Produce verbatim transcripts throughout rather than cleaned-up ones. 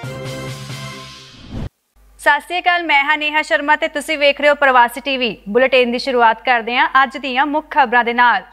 ਸਤਿ ਸ਼੍ਰੀ ਅਕਾਲ, मैं हाँ नेहा शर्मा ਤੇ ਤੁਸੀਂ ਵੇਖ ਰਹੇ ਹੋ ਪ੍ਰਵਾਸੀ ਟੀਵੀ। ਬੁਲੇਟਿਨ ਦੀ ਸ਼ੁਰੂਆਤ ਕਰਦੇ ਹਾਂ ਅੱਜ ਦੀਆਂ ਮੁੱਖ ਖਬਰਾਂ ਦੇ ਨਾਲ।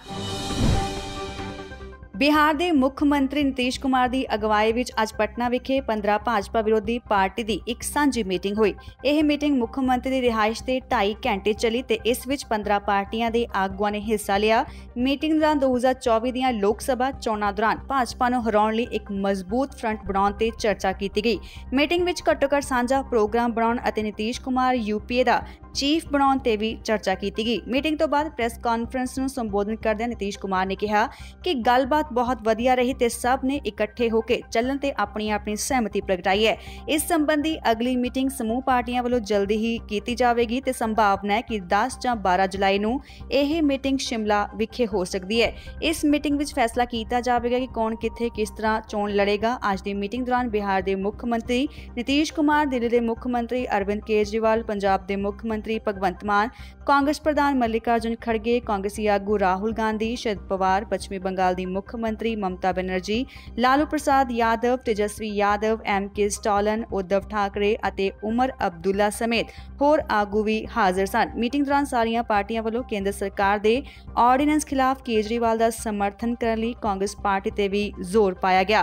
बिहार के मुख मंत्री नीतीश कुमार की अगवाई विच अज पटना विखे पंद्रह भाजपा विरोधी पार्टी की एक सांझी मीटिंग हुई। यह मीटिंग मुख मंत्री की रिहाइश से ढाई घंटे चली ते इस विच पंद्रह पार्टियां के आगुआं ने हिस्सा लिया। मीटिंग दौरान दो हज़ार चौबीस दीयां लोक सभा चोणां दौरान भाजपा नूं हराउण लई एक मजबूत फ्रंट बनाउण ते चर्चा की गई। मीटिंग विच घट्टो घट्ट साझा प्रोग्राम बनाउण अते नीतीश कुमार यूपीए का चीफ बनाउण ते भी चर्चा की गई। मीटिंग तो बाद प्रेस कॉन्फ्रेंस नूं संबोधन करदे नीतीश कुमार ने कहा कि गलबात बहुत वधिया रही ते सब ने इकट्ठे होकर चलण ते अपनी अपनी सहमति प्रगटाई है। इस संबंधी अगली मीटिंग समूह पार्टियां वालों जल्दी ही की जाएगी ते संभावना है कि दस या बारह जुलाई नूं यह मीटिंग शिमला विखे हो सकती है। इस मीटिंग विच फैसला किया जाएगा कि कौन किथे किस तरह चोण लड़ेगा। अज की मीटिंग दौरान बिहार के मुख मंत्री नीतीश कुमार, दिल्ली के मुख मंत्री अरविंद केजरीवाल, पंजाब के मुख मंत्री भगवंत मान, कांग्रेस प्रधान मल्लिकार्जुन खड़गे, कांग्रेसी आगू राहुल गांधी, शरद पवार, पश्चिमी बंगाल की मुख्यमंत्री ममता बनर्जी, लालू प्रसाद यादव, तेजस्वी यादव, एम के स्टालिन, उद्धव ठाकरे और उमर अब्दुल्ला समेत होर आगू भी हाजिर सन। मीटिंग दौरान सारियां पार्टियां वालों केंद्र सरकार के ऑर्डीनेंस खिलाफ केजरीवाल का समर्थन करने लई कांग्रेस पार्टी ते भी जोर पाया गया।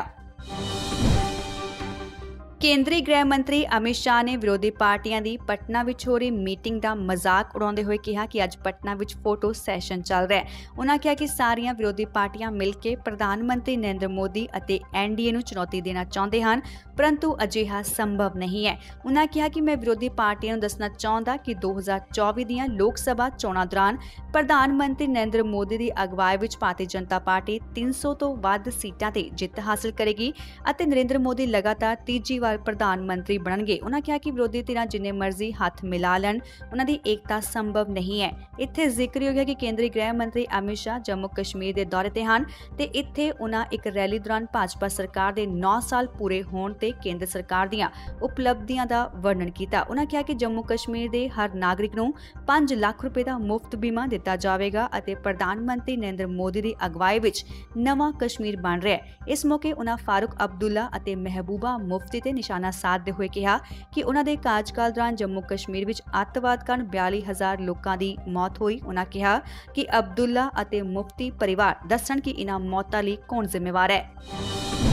केंद्रीय गृह मंत्री अमित शाह ने विरोधी पार्टियां की पटना विच हो रही मीटिंग का मजाक उड़ाते हुए कहा कि अज पटना विच फोटो सैशन चल रहा है। उन्होंने कहा कि सारियां विरोधी पार्टियां मिलकर प्रधानमंत्री नरेंद्र मोदी और एनडीए नूं चुनौती देना चाहते हैं, परंतु अजिहा संभव नहीं है। उन्होंने कहा कि मैं विरोधी पार्टियां नूं दसना चाहता कि दो हज़ार चौबीस दीयां लोक सभा चोणां दौरान प्रधानमंत्री नरेंद्र मोदी की अगवाई विच भारतीय जनता पार्टी तीन सौ तो वध सीटां ते जित हासिल करेगी और नरेंद्र मोदी लगातार तीजी प्रधानमंत्री बनणगे। उन्होंने कहा कि विरोधी धिरां जिन्ने मर्जी हाथ मिला लैण, उन्हां दी एकता संभव नहीं है। इत्थे जिक्र हो गया कि केंद्रीय गृह मंत्री अमित शाह जम्मू कश्मीर के दौरे ते हन ते इत्थे उन्हां एक रैली दौरान भाजपा सरकार के नौ साल पूरे होण ते केंद्र सरकार दीयां उपलब्धियां दा वर्णन किया। उन्होंने कहा कि जम्मू कश्मीर के हर नागरिक नूं पांच लाख रुपए का मुफ्त बीमा दिता जाएगा और प्रधानमंत्री नरेंद्र मोदी की अगवाई विच नवां कश्मीर बन रहा है। इस मौके उन्हां फारूक अब्दुल्ला और महबूबा मुफ्ती ते निशाना साधते हुए कहा कि उन्होंने कार्यकाल दौरान जम्मू कश्मीर विच अतवाद कारण बयाली हजार लोगों की मौत हुई। उन्होंने कहा कि अब्दुल्ला और मुफ्ती परिवार दसन कि इन्हां मौतां लई कौन जिम्मेवार है।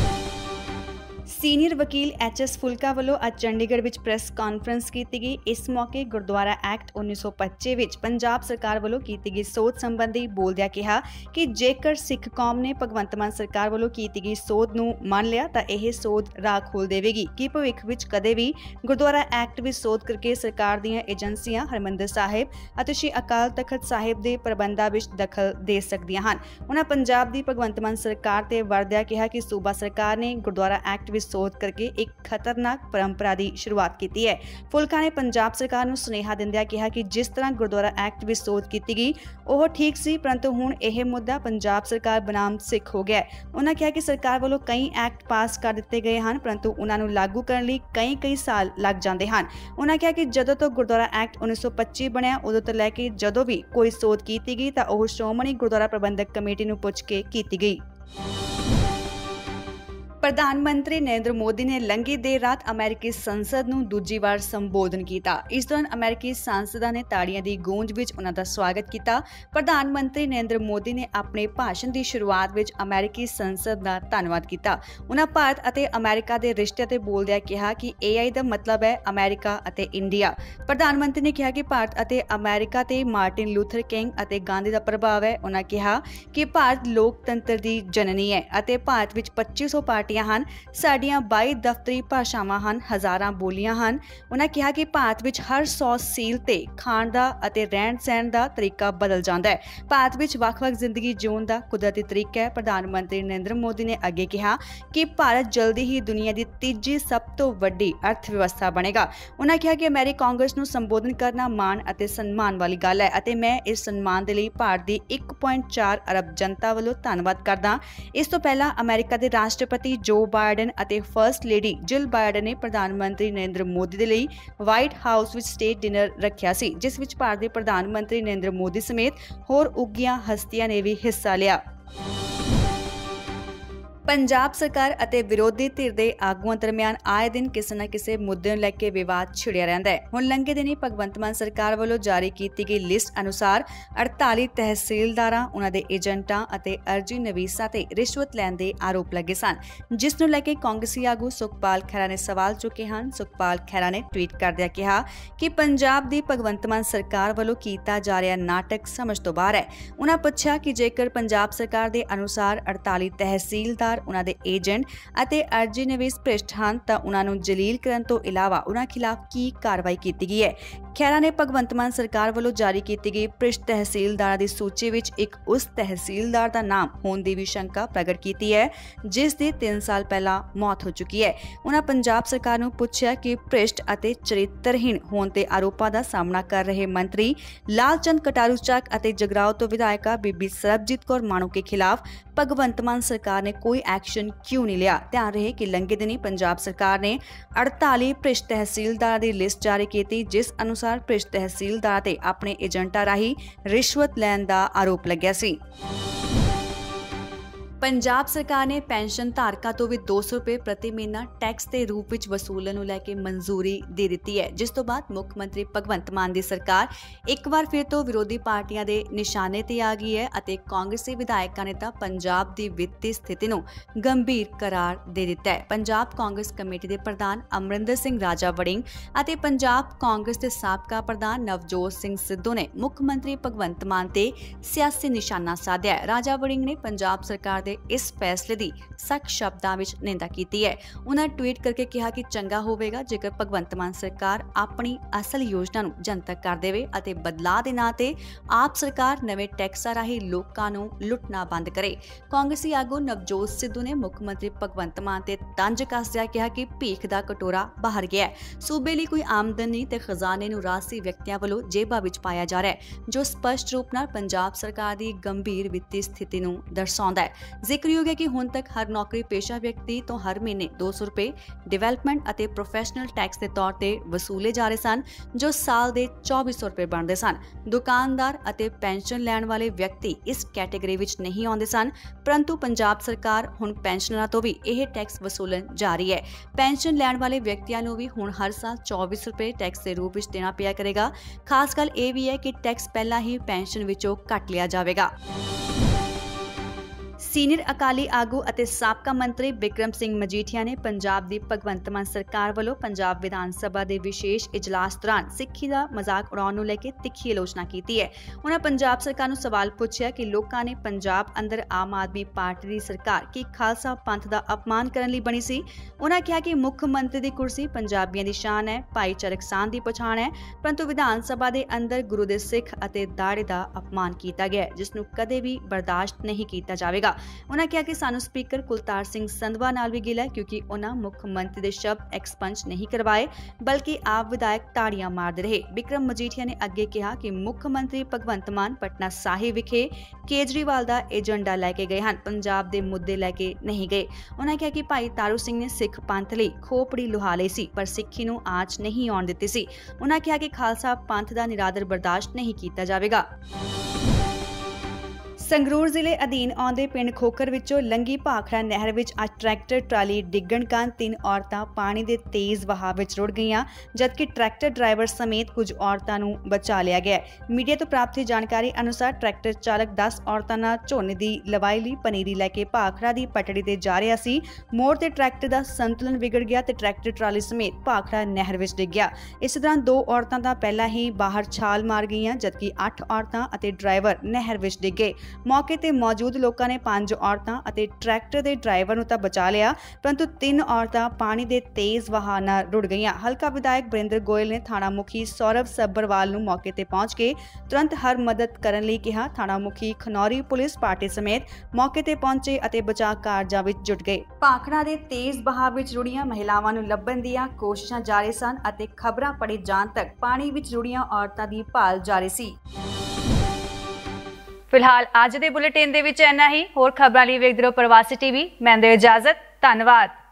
सीनियर वकील एच एस फुल्का वालों अज चंडीगढ़ विच प्रेस कॉन्फ्रेंस की गई। इस मौके गुरुद्वारा एक्ट उन्नीस सौ पच्ची विच पंजाब सरकार वालों की गई सोध संबंधी बोलदिया कहा कि जेकर सिख कौम ने भगवंत मान सरकार वालों की गई सोध नूं मान लिया तो यह सोध राह खोल देवेगी कि भविख विच कदे भी गुरुद्वारा एक्ट विच सोध करके सरकार दीयां एजेंसियां हरमंदिर साहिब ਅਤੇ श्री अकाल तखत साहिब के प्रबंधां विच दखल दे सकदियां हन। उन्हां पंजाब की भगवंत मान सरकार ते वरदिया कहा कि सूबा सरकार ने गुरुद्वारा एक्ट विच सोध करके एक खतरनाक परंपरा की शुरुआत की है। फुल्का ने पंजाब सरकार नूं सुनेहा दिंदिआं कहा कि जिस तरह गुरुद्वारा एक्ट विच सोध की गई वह ठीक सी, परंतु हुण यह मुद्दा पंजाब सरकार बनाम सिख हो गया है। उन्होंने कहा कि सरकार वालों कई एक्ट पास कर दिते गए हैं, परंतु उन्हां नूं लागू करने लई कई कई साल लग जाते हैं। उन्होंने कहा कि जदों तो गुरुद्वारा एक्ट उन्नीस सौ पच्ची बनया उदों तो लैके जदों भी कोई सोध की गई तो वह श्रोमणी गुरुद्वारा प्रबंधक कमेटी नूं पुछ के की गई। प्रधानमंत्री नरेंद्र मोदी ने लंघी देर रात अमेरिकी संसद नूं दूजी बार संबोधन किया। इस दौरान अमेरिकी सांसदां ने ताड़ियां दी गूंज विच उन्हां दा स्वागत किया। प्रधानमंत्री नरेंद्र मोदी ने अपने भाषण की शुरुआत विच अमेरिकी संसद का धन्नवाद किया। उन्हां भारत अते अमेरिका के रिश्ते ते बोलदिआं कहा कि ए आई दा मतलब है अमेरिका अते इंडिया। प्रधानमंत्री ने कहा कि भारत अते अमेरिका ते मार्टिन लूथर किंग अते गांधी का प्रभाव है। उन्होंने कहा कि भारत लोकतंत्र की जननी है अते भारत विच पच्ची सौ पार्टियां ਹਨ। ਸਾਡੀਆਂ बाई ਦਫ਼ਤਰੀ ਭਾਸ਼ਾਵਾਂ ਹਨ, ਹਜ਼ਾਰਾਂ ਬੋਲੀਆਂ ਹਨ। ਉਹਨਾਂ ਕਿਹਾ ਕਿ ਭਾਰਤ ਵਿੱਚ ਹਰ ਸੌ ਸੀਲ ਤੇ ਖਾਣ ਦਾ ਅਤੇ ਰਹਿਣ ਸਹਿਣ ਦਾ ਤਰੀਕਾ ਬਦਲ ਜਾਂਦਾ ਹੈ। ਭਾਰਤ ਵਿੱਚ ਵੱਖ-ਵੱਖ ਜ਼ਿੰਦਗੀ ਜਿਉਣ ਦਾ ਕੁਦਰਤੀ ਤਰੀਕਾ ਹੈ। ਪ੍ਰਧਾਨ ਮੰਤਰੀ ਨਰਿੰਦਰ ਮੋਦੀ ਨੇ ਅੱਗੇ ਕਿਹਾ ਕਿ ਭਾਰਤ ਜਲਦੀ ਹੀ ਦੁਨੀਆ ਦੀ ਤੀਜੀ ਸਭ ਤੋਂ ਵੱਡੀ ਅਰਥ ਵਿਵਸਥਾ ਬਣੇਗਾ। ਉਹਨਾਂ ਕਿਹਾ ਕਿ ਅਮਰੀਕੀ ਕਾਂਗਰਸ ਨੂੰ ਸੰਬੋਧਨ ਕਰਨਾ ਮਾਣ ਅਤੇ ਸਨਮਾਨ ਵਾਲੀ ਗੱਲ ਹੈ ਅਤੇ ਮੈਂ ਇਸ ਸਨਮਾਨ ਦੇ ਲਈ ਭਾਰਤ ਦੀ ਇੱਕ ਪੁਆਇੰਟ ਚਾਰ ਅਰਬ ਜਨਤਾ ਵੱਲੋਂ ਧੰਨਵਾਦ ਕਰਦਾ। ਇਸ ਤੋਂ ਪਹਿਲਾਂ ਅਮਰੀਕਾ ਦੇ ਰਾਸ਼ਟਰਪਤੀ ਜੋ ਬਾਇਡਨ ਅਤੇ ਫਰਸਟ ਲੇਡੀ ਜਿਲ ਬਾਇਡਨ ਨੇ ਪ੍ਰਧਾਨ ਮੰਤਰੀ ਨਰਿੰਦਰ ਮੋਦੀ ਦੇ ਲਈ ਵਾਈਟ ਹਾਊਸ ਵਿੱਚ ਸਟੇਟ ਡਿਨਰ ਰੱਖਿਆ ਸੀ, ਜਿਸ ਵਿੱਚ ਭਾਰਤ ਦੇ ਪ੍ਰਧਾਨ ਮੰਤਰੀ ਨਰਿੰਦਰ ਮੋਦੀ ਸਮੇਤ ਹੋਰ ਉੱਘੀਆਂ ਹਸਤੀਆਂ ਨੇ ਵੀ ਹਿੱਸਾ ਲਿਆ। ਪੰਜਾਬ ਸਰਕਾਰ ਅਤੇ ਵਿਰੋਧੀ ਧਿਰ ਦੇ ਆਗੂਆਂ ਦਰਮਿਆਨ ਆਏ ਦਿਨ ਕਿਸੇ ਨਾ ਕਿਸੇ ਮੁੱਦੇ ਨੂੰ ਲੈ ਕੇ ਵਿਵਾਦ ਛਿੜਿਆ ਰਹਿੰਦਾ ਹੈ। ਹੁਣ ਲੰਘੇ ਦਿਨੀ ਭਗਵੰਤ ਮਾਨ ਸਰਕਾਰ ਵੱਲੋਂ ਜਾਰੀ ਕੀਤੀ ਗਈ ਲਿਸਟ ਅਨੁਸਾਰ ਅੜਤਾਲੀ ਤਹਿਸੀਲਦਾਰਾਂ, ਉਹਨਾਂ ਦੇ ਏਜੰਟਾਂ ਅਤੇ ਅਰਜੀ ਨਵੀਸਾਂ ਤੇ ਰਿਸ਼ਵਤ ਲੈਣ ਦੇ ਆਰੋਪ ਲੱਗੇ ਸਨ, ਜਿਸ ਨੂੰ ਲੈ ਕੇ ਕਾਂਗਰਸੀ ਆਗੂ ਸੁਖਪਾਲ ਖਹਿਰਾ ਨੇ ਸਵਾਲ ਚੁੱਕੇ ਹਨ। ਸੁਖਪਾਲ ਖਹਿਰਾ ਨੇ ਟਵੀਟ ਕਰਦਿਆਂ ਕਿਹਾ ਕਿ ਪੰਜਾਬ ਦੀ ਭਗਵੰਤ ਮਾਨ ਸਰਕਾਰ ਵੱਲੋਂ ਕੀਤਾ ਜਾ ਰਿਹਾ ਨਾਟਕ ਸਮਝ ਤੋਂ ਬਾਹਰ ਹੈ। ਉਹਨਾਂ ਪੁੱਛਿਆ ਕਿ ਜੇਕਰ ਪੰਜਾਬ ਸਰਕਾਰ ਦੇ ਅਨੁਸਾਰ ਅੜਤਾਲੀ ਤਹਿਸੀਲਦਾਰ, ਉਹਨਾਂ ਦੇ ਏਜੰਟ ਅਤੇ ਅਰਜੀ ਨਵੀਸ ਭ੍ਰਿਸ਼ਟ ਹਨ ਤਾਂ ਉਹਨਾਂ ਨੂੰ ਜਲੀਲ ਕਰਨ ਤੋਂ ਇਲਾਵਾ ਉਹਨਾਂ ਖਿਲਾਫ ਕੀ ਕਾਰਵਾਈ ਕੀਤੀ ਗਈ ਹੈ। ਖਹਿਰਾ ਨੇ ਭਗਵੰਤ ਮਾਨ ਸਰਕਾਰ ਵੱਲੋਂ ਜਾਰੀ ਕੀਤੀ ਗਈ ਭ੍ਰਿਸ਼ਟ ਤਹਿਸੀਲਦਾਰਾਂ ਦੀ ਸੂਚੀ ਵਿੱਚ ਇੱਕ ਉਸ ਤਹਿਸੀਲਦਾਰ ਦਾ ਨਾਮ ਹੋਣ ਦੀ ਵੀ ਸ਼ੰਕਾ ਪ੍ਰਗਟ ਕੀਤੀ ਹੈ, ਜਿਸ ਦੀ ਤਿੰਨ ਸਾਲ ਪਹਿਲਾਂ ਮੌਤ ਹੋ ਚੁੱਕੀ ਹੈ। ਉਹਨਾਂ ਪੰਜਾਬ ਸਰਕਾਰ ਨੂੰ ਪੁੱਛਿਆ ਕਿ ਭ੍ਰਿਸ਼ਟ ਅਤੇ ਚਰਿੱਤਰਹੀਣ ਹੋਣ ਦੇ ਆਰੋਪਾਂ ਦਾ ਸਾਹਮਣਾ ਕਰ ਰਹੇ ਮੰਤਰੀ ਲਾਲ ਚੰਦ ਕਟਾਰੂ ਚੱਕ ਅਤੇ ਜਗਰਾਓ ਤੋਂ ਵਿਧਾਇਕਾ ਬੀਬੀ ਸਰਬਜੀਤ ਕੌਰ ਮਾਣੂਕੇ ਖਿਲਾਫ ਭਗਵੰਤ ਮਾਨ ਸਰਕਾਰ ਨੇ ਕੋਈ ਐਕਸ਼ਨ ਕਿਉਂ ਨਹੀਂ ਲਿਆ। ਧਿਆਨ ਰਹੇ ਕਿ ਲੰਘੇ ਦਿਨੀ ਪੰਜਾਬ ਸਰਕਾਰ ਨੇ ਅੜਤਾਲੀ ਭ੍ਰਿਸ਼ਟ ਤਹਿਸੀਲਦਾਰਾਂ ਦੀ ਲਿਸਟ ਜਾਰੀ ਕੀਤੀ, ਜਿਸ ਅਨੁਸਾਰ ਭ੍ਰਿਸ਼ਟ ਤਹਿਸੀਲਦਾਰ ਤੇ ਆਪਣੇ ਏਜੰਟਾਂ ਰਾਹੀਂ ਰਿਸ਼ਵਤ ਲੈਣ ਦਾ ਆਰੋਪ ਲੱਗਿਆ ਸੀ। ਪੰਜਾਬ ਸਰਕਾਰ ਨੇ ਪੈਨਸ਼ਨ ਧਾਰਕਾਂ ਤੋਂ ਵੀ ਦੋ ਸੌ ਰੁਪਏ ਪ੍ਰਤੀ ਮਹੀਨਾ ਟੈਕਸ ਦੇ ਰੂਪ ਵਿੱਚ ਵਸੂਲਣ ਨੂੰ ਲੈ ਕੇ ਮਨਜ਼ੂਰੀ ਦੇ ਦਿੱਤੀ ਹੈ, ਜਿਸ ਤੋਂ ਬਾਅਦ ਮੁੱਖ ਮੰਤਰੀ ਭਗਵੰਤ ਮਾਨ ਦੀ ਸਰਕਾਰ ਇੱਕ ਵਾਰ ਫਿਰ ਤੋਂ ਵਿਰੋਧੀ ਪਾਰਟੀਆਂ ਦੇ ਨਿਸ਼ਾਨੇ ਤੇ ਆ ਗਈ ਹੈ ਅਤੇ ਕਾਂਗਰਸੀ ਵਿਧਾਇਕਾਂ ਨੇ ਤਾਂ ਪੰਜਾਬ ਦੀ ਵਿੱਤੀ ਸਥਿਤੀ ਨੂੰ ਗੰਭੀਰ ਕਰਾਰ ਦੇ ਦਿੱਤਾ ਹੈ। ਪੰਜਾਬ ਕਾਂਗਰਸ ਕਮੇਟੀ ਦੇ ਪ੍ਰਧਾਨ ਅਮਰਿੰਦਰ ਸਿੰਘ ਰਾਜਾ ਵੜਿੰਗ ਅਤੇ ਪੰਜਾਬ ਕਾਂਗਰਸ ਦੇ ਸਾਬਕਾ ਪ੍ਰਧਾਨ ਨਵਜੋਤ ਸਿੰਘ ਸਿੱਧੂ ਨੇ ਮੁੱਖ ਮੰਤਰੀ ਭਗਵੰਤ ਮਾਨ ਤੇ ਸਿਆਸੀ ਨਿਸ਼ਾਨਾ ਸਾਧਿਆ ਹੈ। ਰਾਜਾ ਵੜਿੰਗ ਨੇ ਪੰਜਾਬ ਸਰਕਾਰ ਦੇ ਇਸ ਫੈਸਲੇ ਦੀ ਸਖਤ ਸ਼ਬਦਾਂ ਵਿੱਚ ਨਿੰਦਾ ਕੀਤੀ ਹੈ। ਉਹਨਾਂ ਟਵੀਟ ਕਰਕੇ ਕਿਹਾ ਕਿ ਚੰਗਾ ਹੋਵੇਗਾ ਜੇਕਰ ਭਗਵੰਤ ਮਾਨ ਸਰਕਾਰ ਆਪਣੀ ਅਸਲ ਯੋਜਨਾ ਨੂੰ ਜਨਤਕ ਕਰ ਦੇਵੇ ਅਤੇ ਬਦਲਾਅ ਦੇ ਨਾਂ ਤੇ ਆਪ ਸਰਕਾਰ ਨਵੇਂ ਟੈਕਸਾਂ ਰਾਹੀਂ ਲੋਕਾਂ ਨੂੰ ਲੁੱਟਣਾ ਬੰਦ ਕਰੇ। ਕਾਂਗਰਸੀ ਆਗੂ ਨਵਜੋਤ ਸਿੱਧੂ ਨੇ ਮੁੱਖ ਮੰਤਰੀ ਭਗਵੰਤ ਮਾਨ ਤੇ ਤੰਜ ਕੱਸਦਿਆਂ ਕਿਹਾ ਕਿ ਭੀਖ ਦਾ ਕਟੋਰਾ ਬਾਹਰ ਗਿਆ ਹੈ। ਸੂਬੇ ਲਈ ਕੋਈ ਆਮਦਨ ਨਹੀਂ ਤੇ ਖਜ਼ਾਨੇ ਨੂੰ ਰਾਜਸੀ ਵਿਅਕਤੀਆਂ ਵੱਲੋਂ ਜੇਬਾਂ ਵਿੱਚ ਪਾਇਆ ਜਾ ਰਿਹਾ ਹੈ, ਜੋ ਸਪਸ਼ਟ ਰੂਪ ਨਾਲ ਪੰਜਾਬ ਸਰਕਾਰ ਦੀ ਗੰਭੀਰ ਵਿੱਤੀ ਸਥਿਤੀ ਨੂੰ ਦਰਸਾਉਂਦਾ ਹੈ। ਜ਼ਿਕਰਯੋਗ ਹੈ ਕਿ ਹੁਣ ਤੱਕ ਹਰ ਨੌਕਰੀ ਪੇਸ਼ਾ ਵਿਅਕਤੀ ਤੋਂ ਹਰ ਮਹੀਨੇ ਦੋ ਸੌ ਰੁਪਏ ਡਿਵੈਲਪਮੈਂਟ ਅਤੇ ਪ੍ਰੋਫੈਸ਼ਨਲ ਟੈਕਸ ਦੇ ਤੌਰ ਤੇ ਵਸੂਲੇ ਜਾ ਰਹੇ ਸਨ, ਜੋ ਸਾਲ ਦੇ ਚੌਵੀ ਸੌ ਰੁਪਏ ਬਣਦੇ ਸਨ। ਦੁਕਾਨਦਾਰ ਅਤੇ ਪੈਨਸ਼ਨ ਲੈਣ ਵਾਲੇ ਵਿਅਕਤੀ ਇਸ ਕੈਟੇਗਰੀ ਵਿੱਚ ਨਹੀਂ ਆਉਂਦੇ ਸਨ, ਪਰੰਤੂ ਪੰਜਾਬ ਸਰਕਾਰ ਹੁਣ ਪੈਨਸ਼ਨਰਾਂ ਤੋਂ ਵੀ ਇਹ ਟੈਕਸ ਵਸੂਲਣ ਜਾ ਰਹੀ ਹੈ। ਪੈਨਸ਼ਨ ਲੈਣ ਵਾਲੇ ਵਿਅਕਤੀਆਂ ਨੂੰ ਵੀ ਹੁਣ ਹਰ ਸਾਲ ਚੌਵੀ ਸੌ ਰੁਪਏ ਟੈਕਸ ਦੇ ਰੂਪ ਵਿੱਚ ਦੇਣਾ ਪਿਆ ਕਰੇਗਾ। ਖਾਸ ਗੱਲ ਇਹ ਵੀ ਹੈ ਕਿ ਟੈਕਸ ਪਹਿਲਾਂ ਹੀ ਪੈਨਸ਼ਨ ਵਿੱਚੋਂ ਕੱਟ ਲਿਆ ਜਾਵੇਗਾ। ਸੀਨੀਅਰ ਅਕਾਲੀ ਆਗੂ ਅਤੇ ਸਾਬਕਾ ਮੰਤਰੀ ਬਿਕਰਮ ਸਿੰਘ ਮਜੀਠੀਆ ਨੇ ਪੰਜਾਬ ਦੀ ਭਗਵੰਤ ਮਾਨ ਸਰਕਾਰ ਵੱਲੋਂ ਪੰਜਾਬ ਵਿਧਾਨ ਸਭਾ ਦੇ ਵਿਸ਼ੇਸ਼ ਇਜਲਾਸ ਦੌਰਾਨ ਸਿੱਖੀ ਦਾ ਮਜ਼ਾਕ ਉਡਾਉਣ ਨੂੰ ਲੈ ਕੇ ਤਿੱਖੀ ਆਲੋਚਨਾ ਕੀਤੀ ਹੈ। ਉਹਨਾਂ ਪੰਜਾਬ ਸਰਕਾਰ ਨੂੰ ਸਵਾਲ ਪੁੱਛਿਆ ਕਿ ਲੋਕਾਂ ਨੇ ਪੰਜਾਬ ਅੰਦਰ ਆਮ ਆਦਮੀ ਪਾਰਟੀ ਦੀ ਸਰਕਾਰ ਕੀ ਖਾਲਸਾ ਪੰਥ ਦਾ ਅਪਮਾਨ ਕਰਨ ਲਈ ਬਣੀ ਸੀ। ਉਹਨਾਂ ਕਿਹਾ ਕਿ ਮੁੱਖ ਮੰਤਰੀ ਦੀ ਕੁਰਸੀ ਪੰਜਾਬੀਆਂ ਦੀ ਸ਼ਾਨ ਹੈ, ਭਾਈਚਾਰਕ ਸਾਂਝ ਦੀ ਪਛਾਣ ਹੈ, ਪਰੰਤੂ ਵਿਧਾਨ ਸਭਾ ਦੇ ਅੰਦਰ ਗੁਰੂ ਦੇ ਸਿੱਖ ਅਤੇ ਦਾੜੇ ਦਾ ਅਪਮਾਨ ਕੀਤਾ ਗਿਆ, ਜਿਸ ਨੂੰ ਕਦੇ ਵੀ ਬਰਦਾਸ਼ਤ ਨਹੀਂ ਕੀਤਾ ਜਾਵੇਗਾ। ਉਹਨਾਂ ਕਿਹਾ ਕਿ ਸਾਨੂੰ ਸਪੀਕਰ ਕੁਲਤਾਰ ਸਿੰਘ ਸੰਧਵਾ ਨਾਲ ਵੀ ਗਿਲਾ ਹੈ, ਕਿਉਂਕਿ ਉਹਨਾਂ ਮੁੱਖ ਮੰਤਰੀ ਦੇ ਸ਼ਬਦ ਐਕਸਪੰਜ ਨਹੀਂ ਕਰਵਾਏ ਬਲਕਿ ਆਪ ਵਿਧਾਇਕ ਤਾੜੀਆਂ ਮਾਰਦੇ ਰਹੇ। ਬਿਕਰਮ ਮਜੀਠੀਆ ਨੇ ਅੱਗੇ ਕਿਹਾ ਕਿ ਮੁੱਖ ਮੰਤਰੀ ਭਗਵੰਤ ਮਾਨ ਪਟਨਾ ਸਾਹਿਬ ਵਿਖੇ ਕੇਜਰੀਵਾਲ ਦਾ ਏਜੰਡਾ ਲੈ ਕੇ ਗਏ ਹਨ, ਪੰਜਾਬ ਦੇ ਮੁੱਦੇ ਲੈ ਕੇ ਨਹੀਂ ਗਏ। ਉਹਨਾਂ ਕਿਹਾ ਕਿ ਭਾਈ ਤਾਰੂ ਸਿੰਘ ਨੇ ਸਿੱਖ ਪੰਥ ਲਈ ਖੋਪੜੀ ਲੁਹਾ ਲਈ ਸੀ, ਪਰ ਸਿੱਖੀ ਨੂੰ ਆਂਚ ਨਹੀਂ ਆਉਣ ਦਿੱਤੀ ਸੀ। ਉਹਨਾਂ ਕਿਹਾ ਕਿ ਖਾਲਸਾ ਪੰਥ ਦਾ ਨਿਰਾਦਰ ਬਰਦਾਸ਼ਤ ਨਹੀਂ ਕੀਤਾ ਜਾਵੇਗਾ। ਸੰਗਰੂਰ ਜ਼ਿਲ੍ਹੇ ਅਧੀਨ ਆਉਂਦੇ ਪਿੰਡ ਖੋਖਰ ਵਿੱਚੋਂ ਲੰਘੀ ਭਾਖੜਾ ਨਹਿਰ ਵਿੱਚ ਅੱਜ ਟਰੈਕਟਰ ਟਰਾਲੀ ਡਿੱਗਣ ਕਾਰਨ ਤਿੰਨ ਔਰਤਾਂ ਪਾਣੀ ਦੇ ਤੇਜ਼ ਵਹਾਅ ਵਿੱਚ ਰੁੜ ਗਈਆਂ, ਜਦਕਿ ਟਰੈਕਟਰ ਡਰਾਈਵਰ ਸਮੇਤ ਕੁਝ ਔਰਤਾਂ ਨੂੰ ਬਚਾ ਲਿਆ ਗਿਆ। ਮੀਡੀਆ ਤੋਂ ਪ੍ਰਾਪਤ ਜਾਣਕਾਰੀ ਅਨੁਸਾਰ ਟਰੈਕਟਰ ਚਾਲਕ ਦਸ ਔਰਤਾਂ ਨਾਲ ਝੋਨੇ ਦੀ ਲਵਾਈ ਲਈ ਪਨੀਰੀ ਲੈ ਕੇ ਭਾਖੜਾ ਦੀ ਪਟੜੀ ਤੇ ਜਾ ਰਿਹਾ ਸੀ। ਮੋੜ ਤੇ ਟਰੈਕਟਰ ਦਾ ਸੰਤੁਲਨ ਵਿਗੜ ਗਿਆ ਤੇ ਟਰੈਕਟਰ ਟਰਾਲੀ ਸਮੇਤ ਭਾਖੜਾ ਨਹਿਰ ਵਿੱਚ ਡਿੱਗ ਗਿਆ। ਇਸ ਦੌਰਾਨ ਦੋ ਔਰਤਾਂ ਤਾਂ ਪਹਿਲਾਂ ਹੀ ਬਾਹਰ ਛਾਲ ਮਾਰ ਗਈਆਂ, ਜਦਕਿ ਅੱਠ ਔਰਤਾਂ ਅਤੇ ਡਰਾਈਵਰ ਨਹਿਰ ਵਿੱਚ ਡਿੱਗ ਗਏ। ਮੌਕੇ ਤੇ ਮੌਜੂਦ ਲੋਕਾਂ ਨੇ ਪੰਜ ਔਰਤਾਂ ਅਤੇ ਟਰੈਕਟਰ ਦੇ ਡਰਾਈਵਰ ਨੂੰ ਤਾਂ ਬਚਾ ਲਿਆ, ਪਰੰਤੂ ਤਿੰਨ ਔਰਤਾਂ ਪਾਣੀ ਦੇ ਤੇਜ਼ ਵਹਾਅ ਨਾਲ ਰੁੜ ਗਈਆਂ। ਹਲਕਾ ਵਿਧਾਇਕ ਬਰਿੰਦਰ ਗੋਇਲ ਨੇ ਥਾਣਾ ਮੁਖੀ ਸੌਰਵ ਸੱਭਰਵਾਲ ਨੂੰ ਮੌਕੇ ਤੇ ਪਹੁੰਚ ਕੇ ਤੁਰੰਤ ਹਰ ਮਦਦ ਕਰਨ ਲਈ ਕਿਹਾ। ਥਾਣਾ ਮੁਖੀ ਖਨੌਰੀ ਪੁਲਿਸ ਪਾਰਟੀ ਸਮੇਤ ਮੌਕੇ ਤੇ ਪਹੁੰਚੇ ਅਤੇ ਬਚਾਅ ਕਾਰਜਾਂ ਵਿੱਚ ਜੁਟ ਗਏ। ਭਾਖੜਾ ਦੇ ਤੇਜ਼ ਵਹਾਅ ਵਿੱਚ ਰੁੜੀਆਂ ਮਹਿਲਾਵਾਂ ਨੂੰ ਲੱਭਣ ਦੀਆਂ ਕੋਸ਼ਿਸ਼ਾਂ ਜਾਰੀ ਸਨ ਅਤੇ ਖਬਰਾਂ ਪੜੀ ਜਾਣ ਤੱਕ ਪਾਣੀ ਵਿੱਚ ਰੁੜੀਆਂ ਔਰਤਾਂ ਦੀ ਭਾਲ ਜਾਰੀ ਸੀ। ਫਿਲਹਾਲ ਅੱਜ ਦੇ ਬੁਲੇਟਿਨ ਦੇ ਵਿੱਚ ਇੰਨਾ ਹੀ। ਹੋਰ ਖਬਰਾਂ ਲਈ ਵੇਖਦੇ ਰਹੋ ਪ੍ਰਵਾਸੀ ਟੀਵੀ। ਮੈਂ ਦਿਓ ਇਜਾਜ਼ਤ। ਧੰਨਵਾਦ।